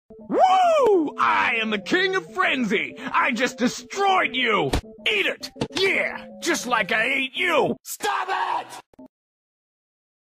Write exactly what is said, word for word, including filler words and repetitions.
Woo! I am the king of frenzy! I just destroyed you! Eat it! Yeah! Just like I ate you! Stop it!